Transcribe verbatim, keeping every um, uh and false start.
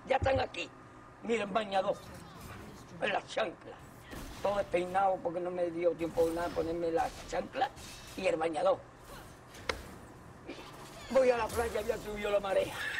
ya están aquí. Miren, bañador, en las chanclas. Todo despeinado porque no me dio tiempo nada ponerme las chanclas y el bañador. Voy a la playa, ya subió la marea.